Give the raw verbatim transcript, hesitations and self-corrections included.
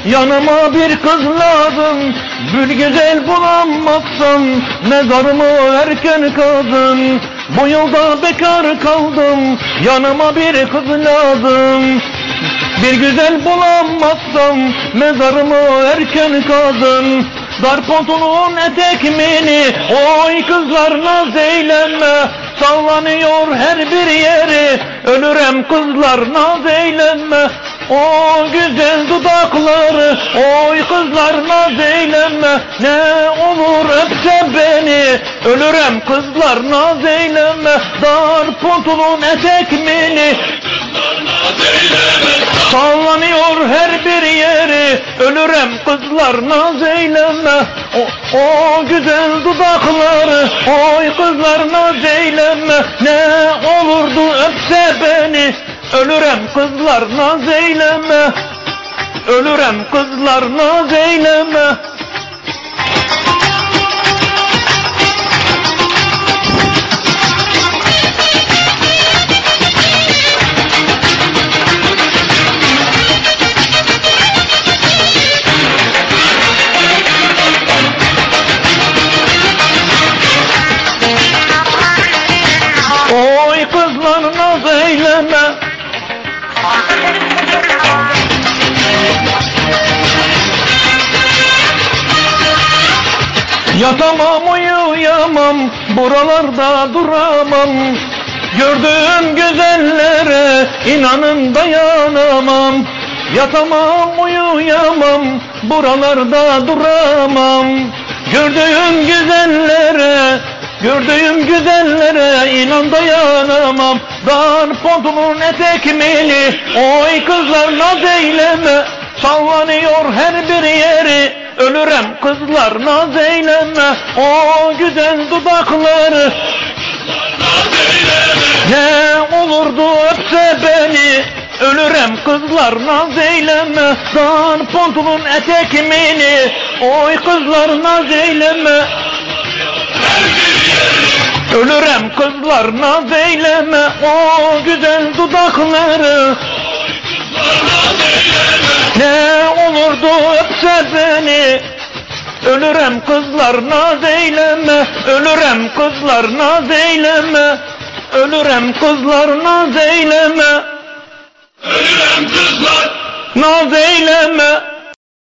yanıma bir kız lazım. Gül güzel bulamazsam mezarımı erken kazın. Bu yılda bekar kaldım, yanıma bir kız lazım. Bir güzel bulamazsam mezarımı erken kazın. Dar pantolon etek mini, oy kızlar naz eyleme. Sallanıyor her bir yeri, ölürem kızlar naz eyleme. O güzel dudakları, oy kızlar naz eyleme. Ne olur öpse beni, ölürem kızlar naz eyleme. Dar pantolon etek mini, sallanıyor her bir yeri, ölürem kızlar naz eyleme. O, o güzel dudakları, oy kızlar naz eyleme. Ne olurdu öpse beni, ölürem kızlar naz eyleme. Ölürem kızlar naz eyleme. Oy kızlar naz eyleme. Yatamam uyuyamam, buralarda duramam. Gördüğüm güzellere inanın dayanamam. Yatamam uyuyamam, buralarda duramam. Gördüğüm güzellere, gördüğüm güzellere inan dayanamam. Dar pantolon etek mini, oy kızlar naz eyleme. Sallanıyor her bir yeri, ölürem kızlar naz eyleme. O güzel dudakları, ne olurdu öpse beni, ölürem kızlar naz eyleme. Dar pantolon etek mini, oy kızlar naz eyleme. Ölürem kızlar naz eyleme. O güzel dudakları, ne olurdu öpse beni, ölürem kızlar naz eyleme. Ölürem kızlar naz eyleme. Ölürem kızlar naz eyleme. Ölürem kızlar naz eyleme.